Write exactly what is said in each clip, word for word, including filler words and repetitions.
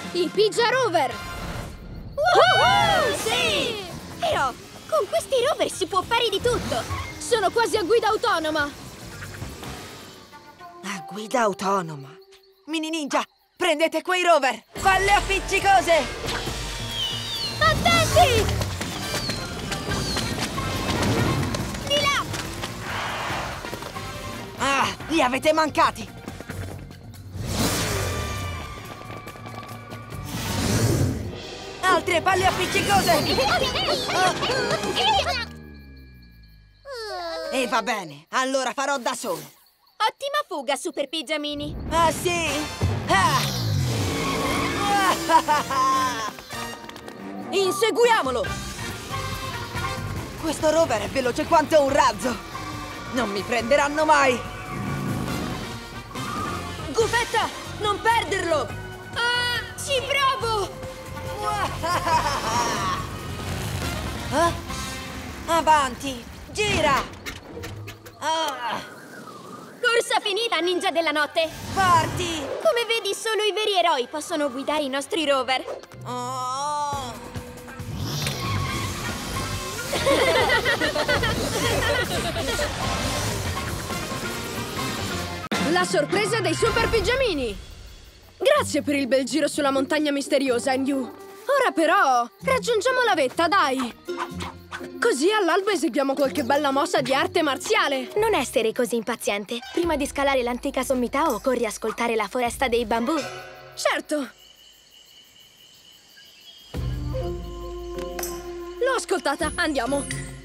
I Pigia Rover! Uh-huh! Sì! Però, con questi rover si può fare di tutto! Sono quasi a guida autonoma! A guida autonoma? Mini Ninja, prendete quei rover! Palle appiccicose! Attenti! Di là! Ah, li avete mancati! Altre palle appiccicose! E va bene, allora farò da solo. Ottima fuga, Super Pigiamini! Ah, sì? Ah! Inseguiamolo! Questo rover è veloce quanto un razzo! Non mi prenderanno mai! Gufetta, non perderlo! Ah, ci provo! Ah? Avanti! Gira! Ah. Corsa finita, ninja della notte! Parti! Come vedi, solo i veri eroi possono guidare i nostri rover! Oh. La sorpresa dei Super Pigiamini! Grazie per il bel giro sulla montagna misteriosa, Enyu! Ora però, raggiungiamo la vetta, dai! Così all'alba eseguiamo qualche bella mossa di arte marziale! Non essere così impaziente! Prima di scalare l'antica sommità occorre ascoltare la foresta dei bambù! Certo! L'ho ascoltata, andiamo!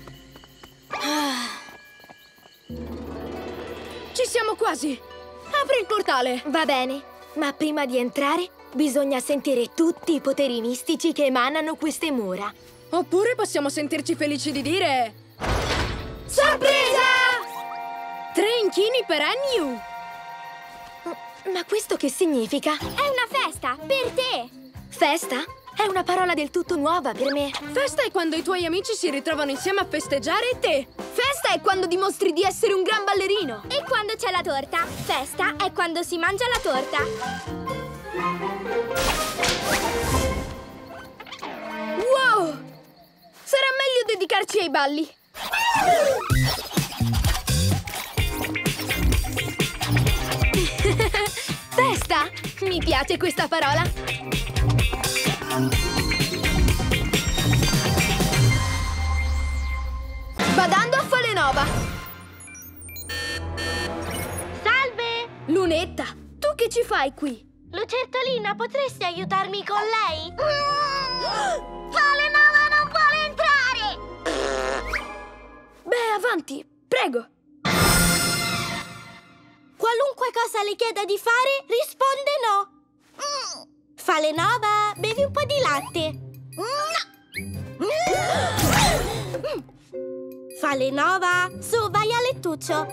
Ci siamo quasi! Apri il portale! Va bene, ma prima di entrare bisogna sentire tutti i poteri mistici che emanano queste mura. Oppure possiamo sentirci felici di dire... Sorpresa! Tre inchini per Enyu! Ma questo che significa? È una festa, per te! Festa? È una parola del tutto nuova per me. Festa è quando i tuoi amici si ritrovano insieme a festeggiare e te! Festa è quando dimostri di essere un gran ballerino! E quando c'è la torta? Festa è quando si mangia la torta! Wow! Sarà meglio dedicarci ai balli! Festa? Mi piace questa parola! Badando a Falenova! Salve! Lunetta, tu che ci fai qui? Lucertolina, potresti aiutarmi con lei? Falenova non vuole entrare! Beh, avanti, prego! Qualunque cosa le chieda di fare, risponde no! Falenova, bevi un po' di latte! Falenova, su, vai a lettuccio!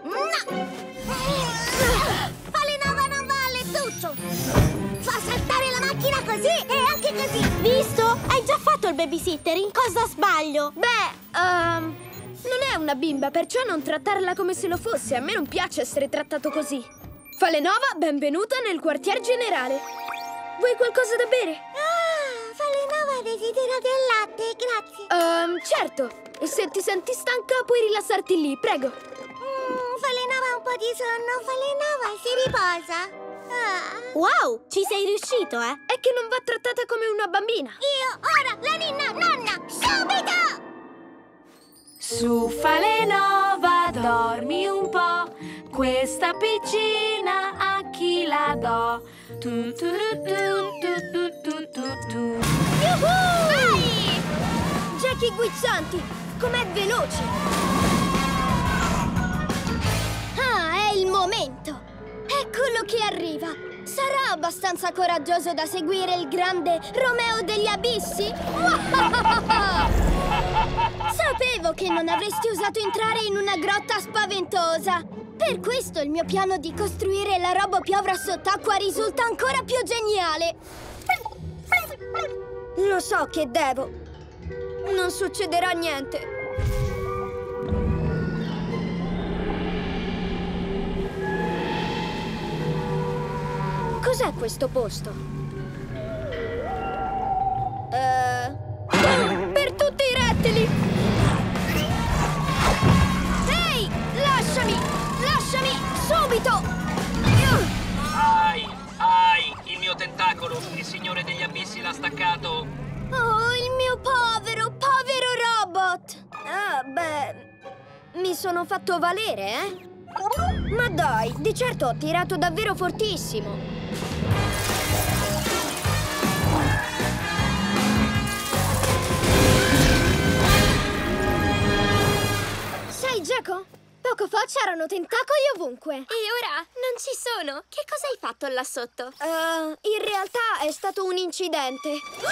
Falenova non va a lettuccio! Fa saltare la macchina così e anche così! Visto? Hai già fatto il babysitter, in cosa sbaglio? Beh, um, non è una bimba, perciò non trattarla come se lo fosse. A me non piace essere trattato così. Falenova, benvenuta nel quartier generale. Vuoi qualcosa da bere? Ah, Falenova desidera del latte, grazie! Um, certo! E se ti senti stanca puoi rilassarti lì, prego! Mm, Falenova ha un po' di sonno, Falenova si riposa! Ah. Wow, ci sei riuscito, eh? È che non va trattata come una bambina! Io, ora, la ninna, nonna, subito! Su Falenova, dormi un po', questa piccina a chi la do? Tu tu tu tu tu tu tu tu. Vai! Jackie Guizzanti, com'è veloce! Ah, è il momento! Eccolo che arriva! Sarà abbastanza coraggioso da seguire il grande Romeo degli Abissi? Sapevo che non avresti osato entrare in una grotta spaventosa! Per questo il mio piano di costruire la robopiovra sott'acqua risulta ancora più geniale! Lo so che devo. Non succederà niente. Cos'è questo posto? tentacolo. Il signore degli abissi l'ha staccato. Oh, il mio povero, povero robot! Ah, beh... mi sono fatto valere, eh? Ma dai, di certo ho tirato davvero fortissimo. Sai, Geco? Poco fa c'erano tentacoli ovunque. E ora non ci sono. Che cosa hai fatto là sotto? Uh, in realtà è stato un incidente.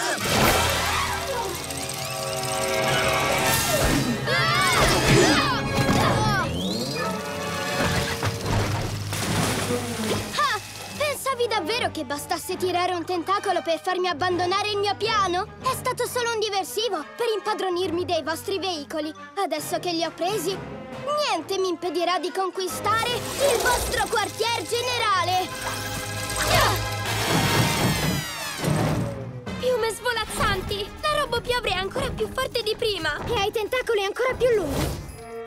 Ah, pensavi davvero che bastasse tirare un tentacolo per farmi abbandonare il mio piano? È stato solo un diversivo per impadronirmi dei vostri veicoli. Adesso che li ho presi, niente mi impedirà di conquistare il vostro quartier generale! Piume svolazzanti! La robopiovra è ancora più forte di prima! E ha i tentacoli ancora più lunghi!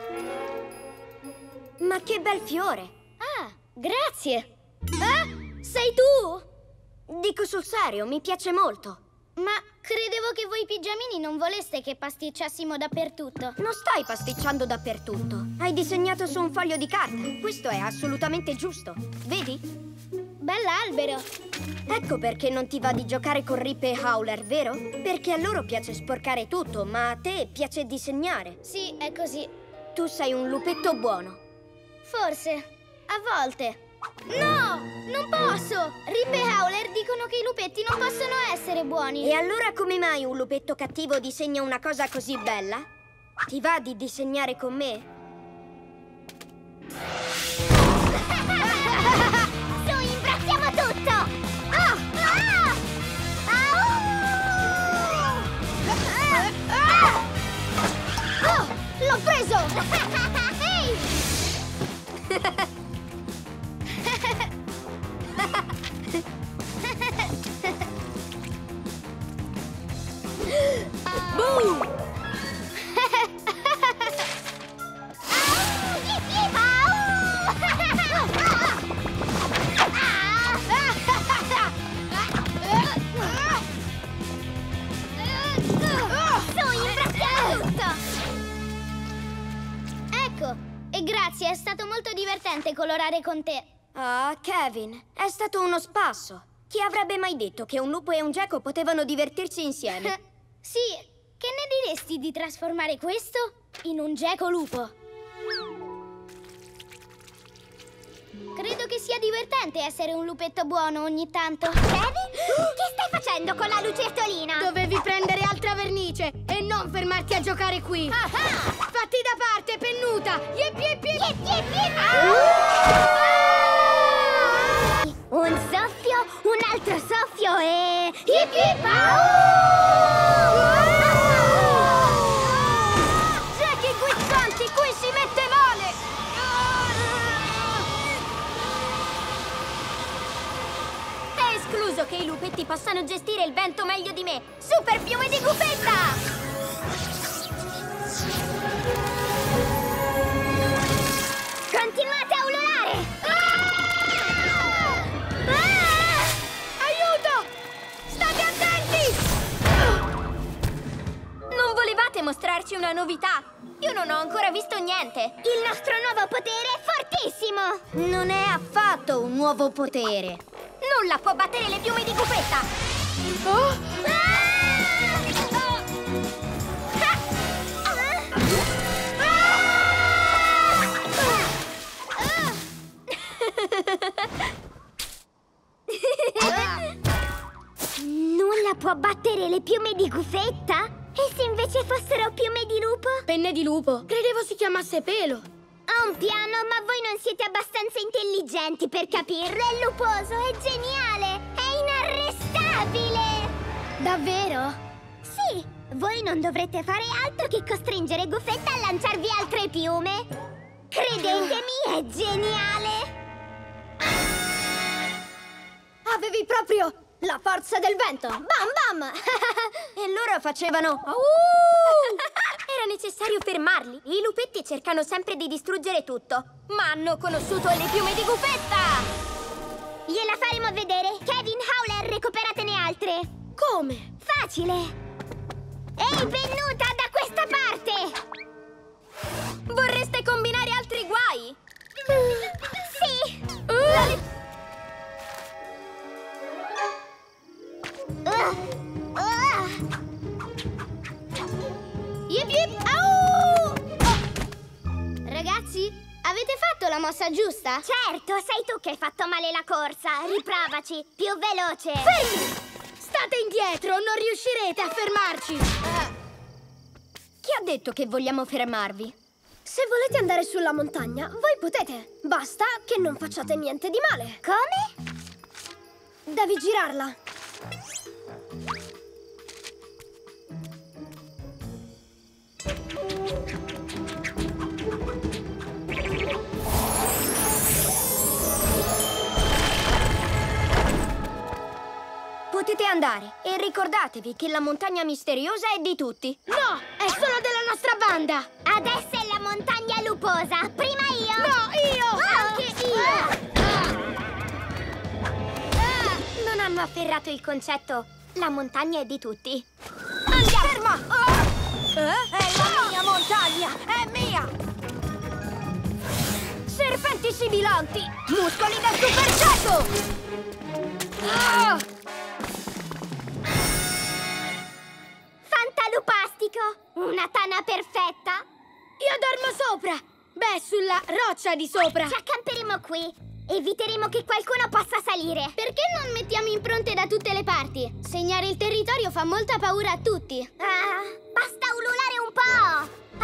Ma che bel fiore! Ah, grazie! Eh? Sei tu? Dico sul serio, mi piace molto. Ma credevo che voi pigiamini non voleste che pasticciassimo dappertutto. Non stai pasticciando dappertutto. Hai disegnato su un foglio di carta. Questo è assolutamente giusto. Vedi? Bell'albero. Ecco perché non ti va di giocare con Rip e Howler, vero? Perché a loro piace sporcare tutto, ma a te piace disegnare. Sì, è così. Tu sei un lupetto buono. Forse. A volte. No! Non posso! Rip e Howler dicono che i lupetti non possono essere buoni. E allora come mai un lupetto cattivo disegna una cosa così bella? Ti va di disegnare con me? Su, imbracciamo tutto! Ah! Ah! Ah! Oh, l'ho preso! Ehi! Boom! Ecco, e grazie, è stato molto divertente colorare con te. Ah, Kevin, è stato uno spasso. Chi avrebbe mai detto che un lupo e un geco potevano divertirsi insieme? Sì, che ne diresti di trasformare questo in un geco lupo? Credo che sia divertente essere un lupetto buono ogni tanto. Kevin? Che stai facendo con la lucertolina? Dovevi prendere altra vernice e non fermarti a giocare qui. Ah ah! Fatti da parte, pennuta! Yip, yip, yip. Yip, yip, yip. Un soffio, un altro soffio e... Yip, yip. Gechi guizzanti, qui si mette male! È escluso che i lupetti possano gestire il vento meglio di me! Super piume di gufetta! Continuate a ululare! Ah! Ah! Aiuto! State attenti! Non volevate mostrarci una novità? Io non ho ancora visto niente! Il nostro nuovo potere è fortissimo! Non è affatto un nuovo potere! Nulla può battere le piume di gufetta! Oh! Nulla può battere le piume di gufetta? E se invece fossero piume di lupo? Penne di lupo. Credevo si chiamasse pelo. Ho un piano, ma voi non siete abbastanza intelligenti per capirlo. È luposo, è geniale, è inarrestabile! Davvero? Sì, voi non dovrete fare altro che costringere Gufetta a lanciarvi altre piume. Credetemi, è geniale! Avevi proprio la forza del vento. Bam bam! E loro facevano... Uh! Era necessario fermarli. I lupetti cercano sempre di distruggere tutto, ma hanno conosciuto le piume di Gufetta! Gliela faremo vedere. Kevin, Howler, recuperate come? Facile! Ehi, venuta da questa parte! Vorreste combinare altri guai? Sì! Uh. Uh, uh. Yip yip! Au! Oh. Ragazzi, avete fatto la mossa giusta? Certo, sei tu che hai fatto male la corsa. Riprovaci, più veloce. Fermi! State indietro, non riuscirete a fermarci! Uh. Chi ha detto che vogliamo fermarvi? Se volete andare sulla montagna, voi potete. Basta che non facciate niente di male. Come? Devi girarla. Potete andare e ricordatevi che la montagna misteriosa è di tutti. No, è solo della nostra banda. Adesso è la montagna luposa. Prima io. No, io! Anche io! Ah, non hanno afferrato il concetto la montagna è di tutti. Andiamo! Ferma! Eh? È la mia montagna! È mia! Serpenti sibilanti! Muscoli da super cieco! Ah! Fantalupastico! Una tana perfetta! Io dormo sopra! Beh, sulla roccia di sopra! Ci accamperemo qui! Eviteremo che qualcuno possa salire! Perché non mettiamo impronte da tutte le parti? Segnare il territorio fa molta paura a tutti! Ah, basta ululare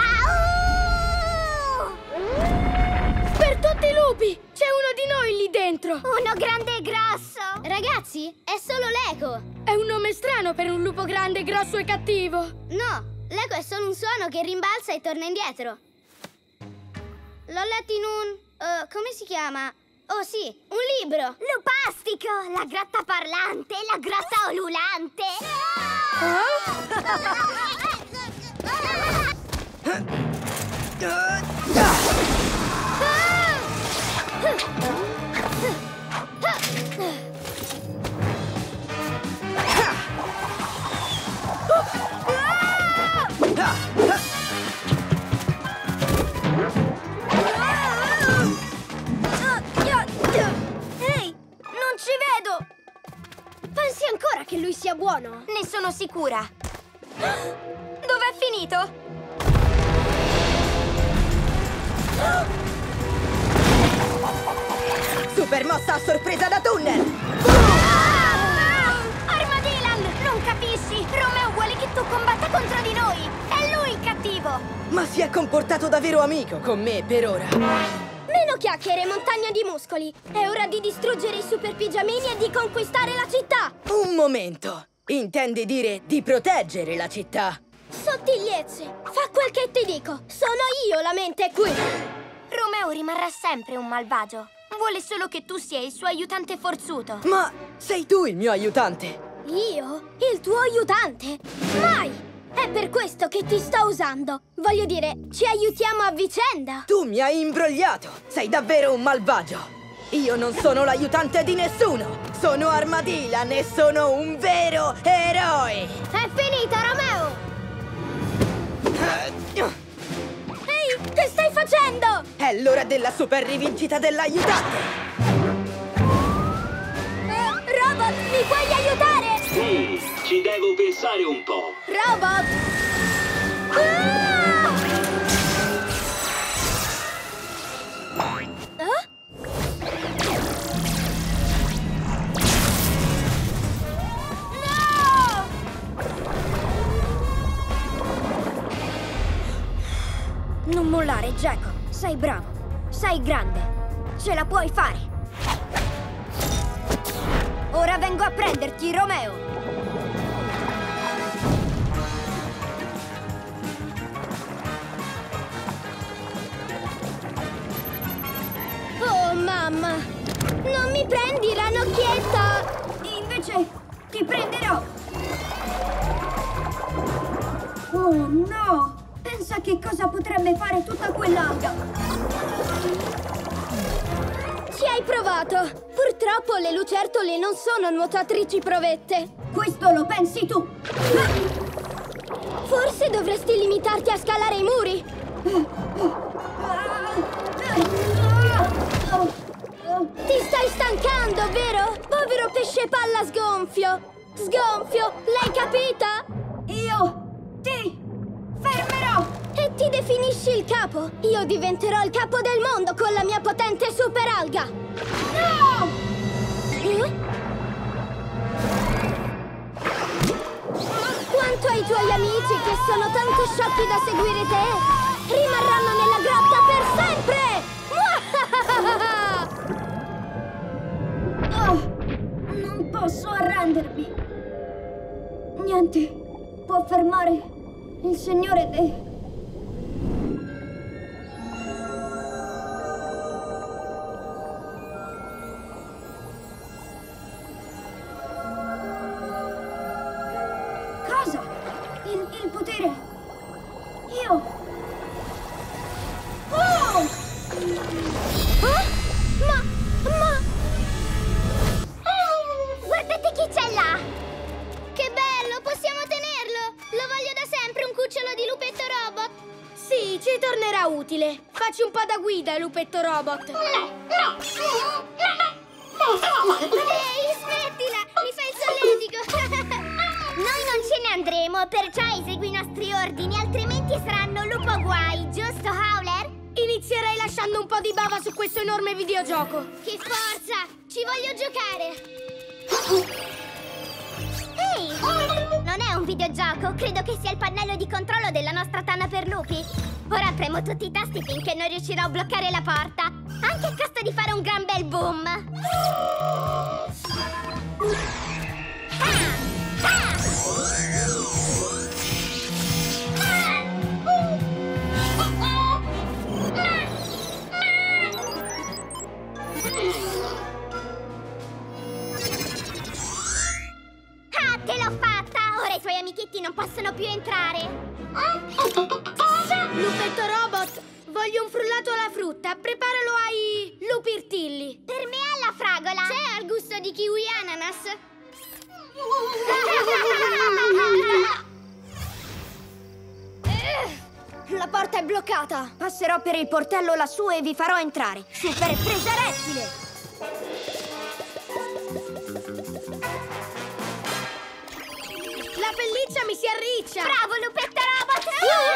un po'! Au! Per tutti i lupi! C'è uno di noi lì dentro! Uno grande e grosso! Ragazzi, è solo l'eco! È un nome strano per un lupo grande, grosso e cattivo! No, l'eco è solo un suono che rimbalza e torna indietro. L'ho letto in un... Uh, come si chiama? Oh sì, un libro! Lupastico! La grotta parlante, la grotta ululante! Ehi, non ci vedo! Pensi ancora che lui sia buono? Ne sono sicura. Dov'è finito? Super mossa a sorpresa da tunnel! Ah! Armadillan! Non capisci? Romeo vuole che tu combatta contro di noi! È lui il cattivo! Ma si è comportato da vero amico con me per ora! Meno chiacchiere, montagna di muscoli! È ora di distruggere i super pigiamini e di conquistare la città! Un momento! Intendi dire di proteggere la città? Sottigliezze! Fa quel che ti dico! Sono io la mente qui! Romeo rimarrà sempre un malvagio. Vuole solo che tu sia il suo aiutante forzuto. Ma sei tu il mio aiutante! Io? Il tuo aiutante? Mai! È per questo che ti sto usando! Voglio dire, ci aiutiamo a vicenda! Tu mi hai imbrogliato! Sei davvero un malvagio! Io non sono l'aiutante di nessuno! Sono Armadillan e sono un vero eroe! È finita, Romeo! Ehi, che stai facendo? È l'ora della super rivincita dell'aiutante! Eh, Robot, mi puoi aiutare? Mm, ci devo pensare un po'. Robot! Ah! Eh? No! Non mollare, Geco. Sei bravo. Sei grande. Ce la puoi fare. Ora vengo a prenderti, Romeo. Oh, mamma! Non mi prendi, ranocchietta! Invece ti prenderò. Oh, no! Pensa che cosa potrebbe fare tutta quell'alga. Ci hai provato! Purtroppo le lucertole non sono nuotatrici provette. Questo lo pensi tu! Forse dovresti limitarti a scalare i muri. Ti stai stancando, vero? Povero pesce palla sgonfio! Sgonfio, l'hai capita? Io ti fermerò! E ti definisci il capo? Io diventerò il capo del mondo con la mia potente super alga! No! Eh? Quanto ai tuoi amici che sono tanto sciocchi da seguire te, rimarranno nella grotta per sempre! Oh, non posso arrendermi. Niente può fermare il Signore De... Cosa? Il, il potere? Io... Oh! Ah? Ma... ma... Guardate chi c'è là! Che bello, possiamo tenerlo! Lo voglio da sempre un cucciolo di lupetto robot! Sì, ci tornerà utile. Facci un po' da guida, lupetto robot. Ehi, smettila! Mi fai il solletico! Noi non ce ne andremo, perciò esegui i nostri ordini, altrimenti saranno lupo guai, giusto, Howler? Inizierei lasciando un po' di bava su questo enorme videogioco. Che forza! Ci voglio giocare! Ehi! Non è un videogioco, credo che sia il pannello di controllo della nostra tana per lupi. Ora premo tutti i tasti finché non riuscirò a bloccare la porta, anche a costo di fare un gran bel boom. Ah! Ah! Ah, te l'ho fatta! Ora i tuoi amichetti non possono più entrare. Lupetto robot, voglio un frullato alla frutta. Preparalo ai lupirtilli. Per me alla fragola. C'è al gusto di kiwi ananas. La porta è bloccata. Passerò per il portello lassù e vi farò entrare. Super presa rettile! La pelliccia mi si arriccia. Bravo, lupetto robot!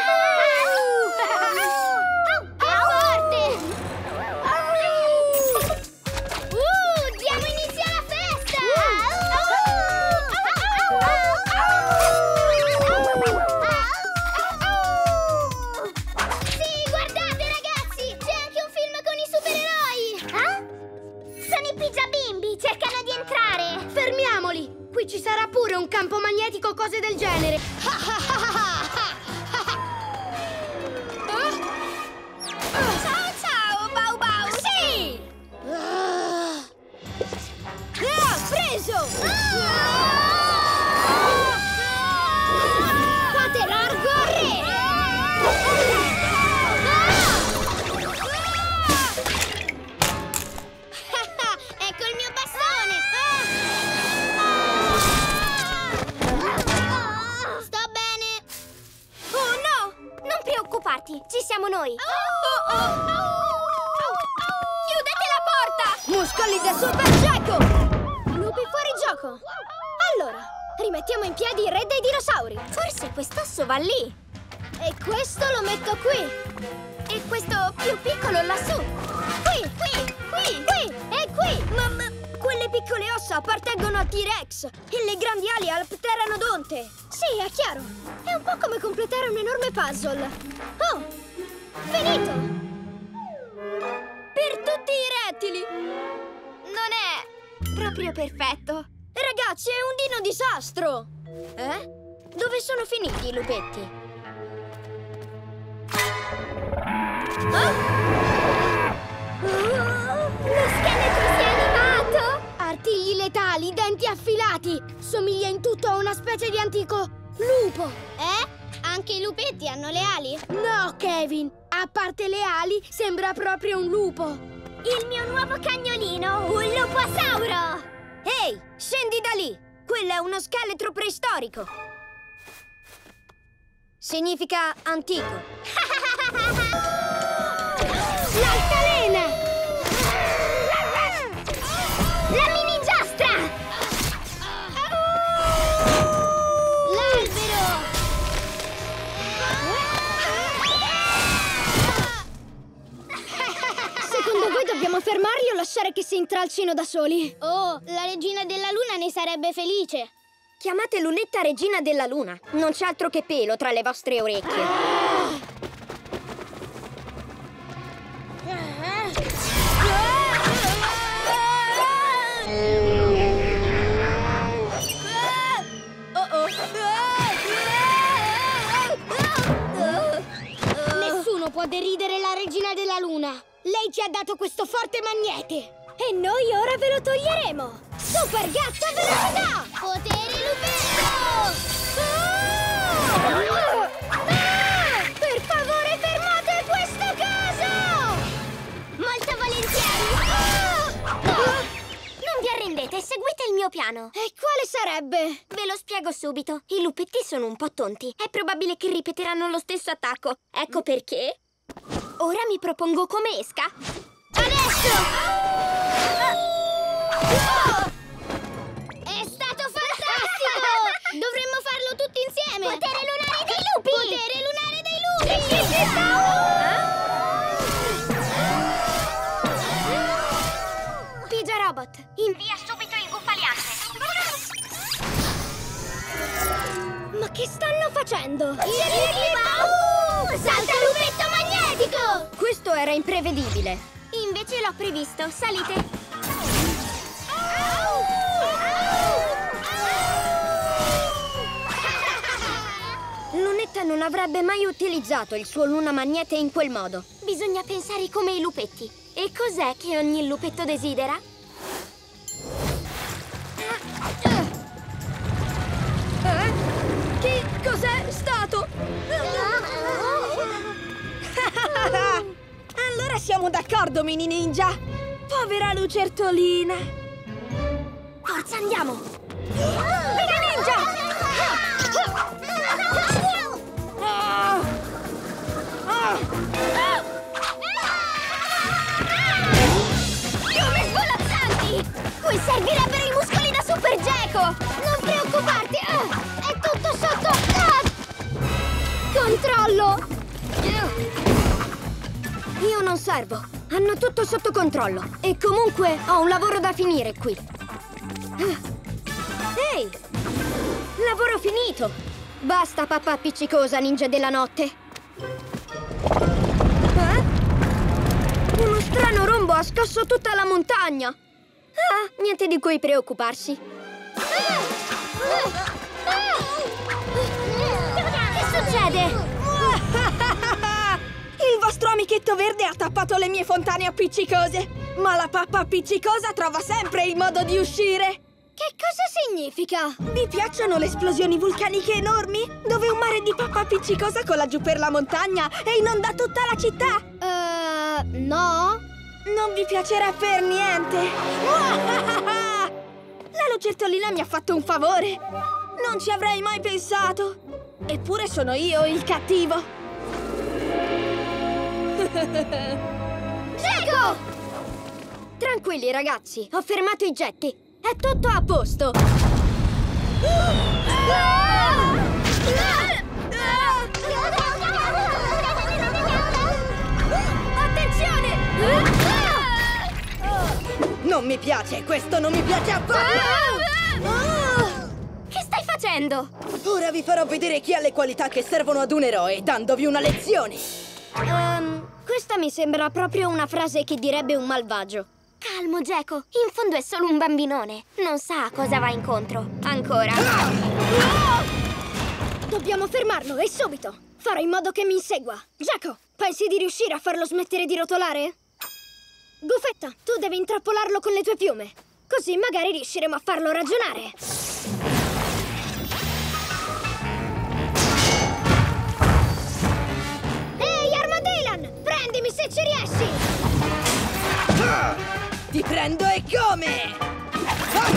Più forte! Uh, diamo inizio alla festa! Sì, guardate ragazzi! C'è anche un film con i supereroi! Ah? Sono i pigiabimbi! Cercano di entrare! Fermiamoli. Qui ci sarà pure un campo magnetico o cose del genere. Ciao ciao, Bau Bau! Sì! Ah, preso! Fate largo a re! Ecco il mio bastone! Sto bene! Oh no! Non preoccuparti, ci siamo noi! Chiudete la porta! Muscoli da super gecko! Lupi fuori gioco! Allora, rimettiamo in piedi il re dei dinosauri. Forse quest'osso va lì! E questo lo metto qui. E questo più piccolo lassù! Qui, qui, qui, qui e qui. Ma, ma quelle piccole ossa appartengono a T-Rex e le grandi ali al Pteranodonte! Sì, è chiaro. È un po' come completare un enorme puzzle. Oh, finito! Per tutti i rettili! Non è proprio perfetto. Ragazzi, è un dino disastro! Eh? Dove sono finiti i lupetti? Ah? Lo scheletro si è animato! Artigli letali, denti affilati! Somiglia in tutto a una specie di antico lupo! Eh? Anche i lupetti hanno le ali? No, Kevin! A parte le ali, sembra proprio un lupo! Il mio nuovo cagnolino, un luposauro! Ehi, scendi da lì! Quello è uno scheletro preistorico! Significa antico. L'altalena! La mini giostra! L'albero! Secondo voi dobbiamo fermarli o lasciare che si intralcino da soli? Oh, la regina della luna ne sarebbe felice! Chiamate Lunetta regina della luna. Non c'è altro che pelo tra le vostre orecchie. Nessuno può deridere la regina della luna! Lei ci ha dato questo forte magnete! E noi ora ve lo toglieremo! Super gatto velocità! Potere lupetto! Ah! Ah! Per favore fermate questo caso! Molto volentieri! Ah! Ah! Non vi arrendete, seguite il mio piano! E quale sarebbe? Ve lo spiego subito. I lupetti sono un po' tonti. È probabile che ripeteranno lo stesso attacco. Ecco perché. Ora mi propongo come esca. Adesso! È stato fantastico! Dovremmo farlo tutti insieme! Potere lunare dei lupi! Potere lunare dei lupi! Sì, sì, sì, sì. Pigia Robot, invia subito il guffaliante! Ma che stanno facendo? Salta lupetto magnetico! Questo era imprevedibile. Invece l'ho previsto, salite! Lunetta non avrebbe mai utilizzato il suo luna magnete in quel modo. Bisogna pensare come i lupetti. E cos'è che ogni lupetto desidera? Eh? Che cos'è stato? Allora siamo d'accordo, mini ninja! Povera lucertolina! Forza, andiamo! Mini ninja! Ah! Ah! Piume svolazzanti! Qui servirebbero i muscoli da Super Gecko! Non preoccuparti! Ah, è tutto sotto! Ah! Controllo! Io non servo. Hanno tutto sotto controllo. E comunque ho un lavoro da finire qui. Ehi! Lavoro finito! Basta, papà appiccicosa, ninja della notte. Eh? Uno strano rombo ha scosso tutta la montagna. Ah, niente di cui preoccuparsi. Che succede? Il vostro amichetto verde ha tappato le mie fontane appiccicose. Ma la pappa appiccicosa trova sempre il modo di uscire. Che cosa significa? Vi piacciono le esplosioni vulcaniche enormi? Dove un mare di pappa appiccicosa cola giù per la montagna e inonda tutta la città? Uh, no? Non vi piacerà per niente. La lucertolina mi ha fatto un favore. Non ci avrei mai pensato. Eppure sono io il cattivo. Gecko! Tranquilli ragazzi, ho fermato i getti. È tutto a posto. Attenzione! Non mi piace, questo non mi piace affatto! Che stai facendo? Ora vi farò vedere chi ha le qualità che servono ad un eroe, dandovi una lezione! Um, questa mi sembra proprio una frase che direbbe un malvagio. Calmo, Gecko. In fondo è solo un bambinone. Non sa a cosa va incontro. Ancora. Dobbiamo fermarlo, e subito. Farò in modo che mi insegua. Gecko, pensi di riuscire a farlo smettere di rotolare? Gufetta, tu devi intrappolarlo con le tue piume. Così magari riusciremo a farlo ragionare. Ehi, Armadillan! Prendimi se ci riesci! Prendo e come! Ah!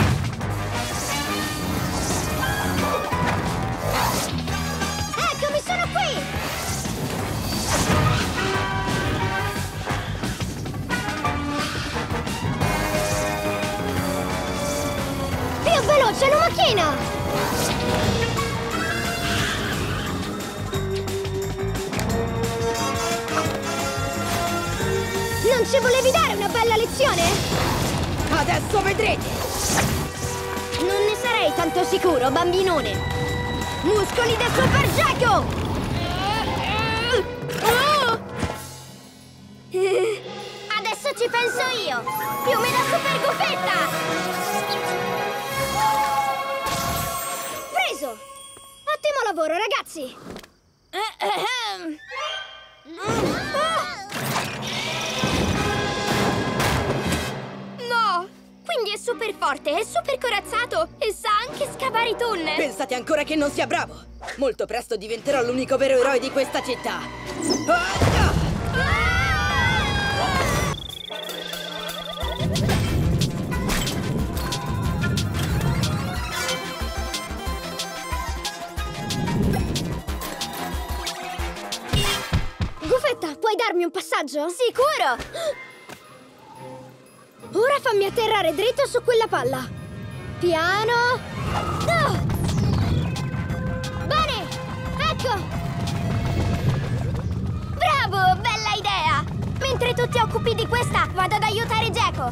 Eccomi, sono qui! Più veloce, la macchina! Non ci volevi dare una bella lezione? Adesso vedrete! Non ne sarei tanto sicuro, bambinone! Muscoli da Super Gecko! Adesso ci penso io! Piume da Super Gufetta! Preso! Ottimo lavoro, ragazzi! No! Quindi è super forte, è super corazzato e sa anche scavare i tunnel! Pensate ancora che non sia bravo? Molto presto diventerò l'unico vero eroe di questa città! Ah! Gufetta, puoi darmi un passaggio? Sicuro! Ora fammi atterrare dritto su quella palla. Piano. Ah! Bene! Ecco! Bravo! Bella idea! Mentre tu ti occupi di questa, vado ad aiutare Gecko.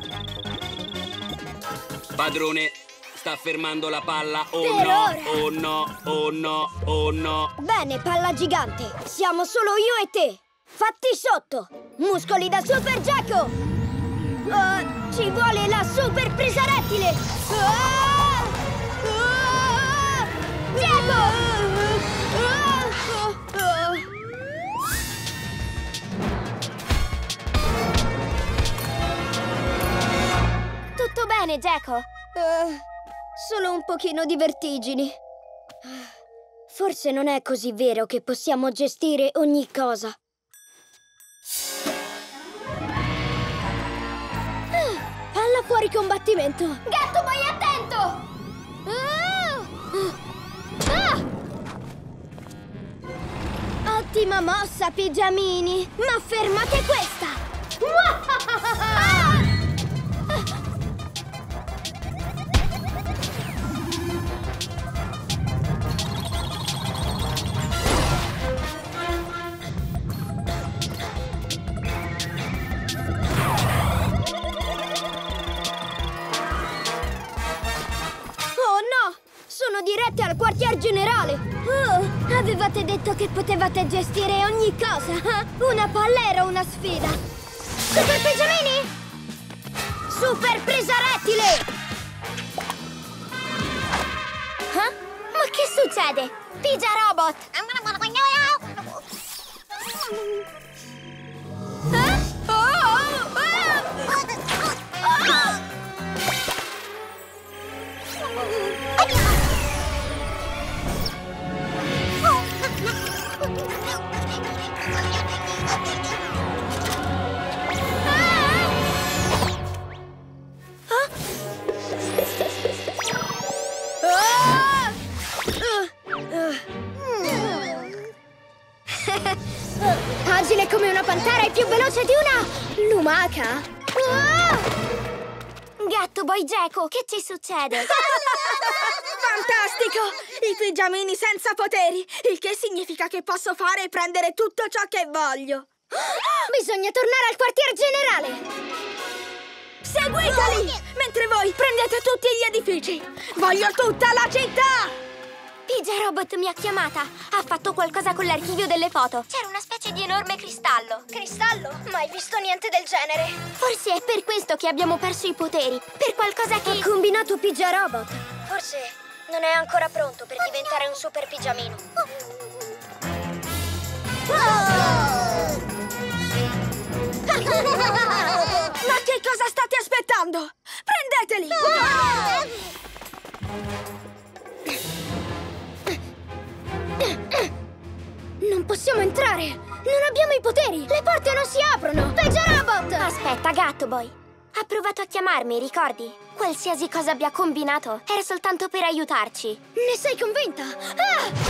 Padrone, sta fermando la palla. Oh Per no, ora. oh no, oh no, oh no. Bene, palla gigante. Siamo solo io e te. Fatti sotto. Muscoli da Super Gecko. Uh, ci vuole la super presa rettile! Ah! Ah! Gecko! Ah! Ah! Tutto bene, Gecko? Uh, solo un pochino di vertigini. Forse non è così vero che possiamo gestire ogni cosa. Palla fuori combattimento! Gatto, vai attento! Ah! Ah! Ottima mossa, pigiamini! Ma fermate questa! Ah! Sono dirette al quartier generale! Oh, avevate detto che potevate gestire ogni cosa! Eh? Una palla era una sfida! Super pigiamini! Super presa rettile! Eh? Ma che succede? Pigia Robot! Eh? Oh, oh, oh! Oh! Agile come una pantera e più veloce di una lumaca. Ah! Gatto Boy Gecko, che ci succede? Fantastico! I pigiamini senza poteri, il che significa che posso fare e prendere tutto ciò che voglio. Bisogna tornare al quartier generale. Seguiteli! Mentre voi prendete tutti gli edifici. Voglio tutta la città! Pigia Robot mi ha chiamata. Ha fatto qualcosa con l'archivio delle foto. C'era una specie di enorme cristallo. Cristallo? Mai visto niente del genere. Forse è per questo che abbiamo perso i poteri. Per qualcosa che... Ha combinato Pigia Robot. Forse non è ancora pronto per diventare un super pigiamino. Ma che cosa state aspettando? Prendeteli! Non possiamo entrare! Non abbiamo i poteri! Le porte non si aprono! Pigia Robot! Aspetta, Gatto Boy. Ha provato a chiamarmi, ricordi? Qualsiasi cosa abbia combinato era soltanto per aiutarci. Ne sei convinta? Ah!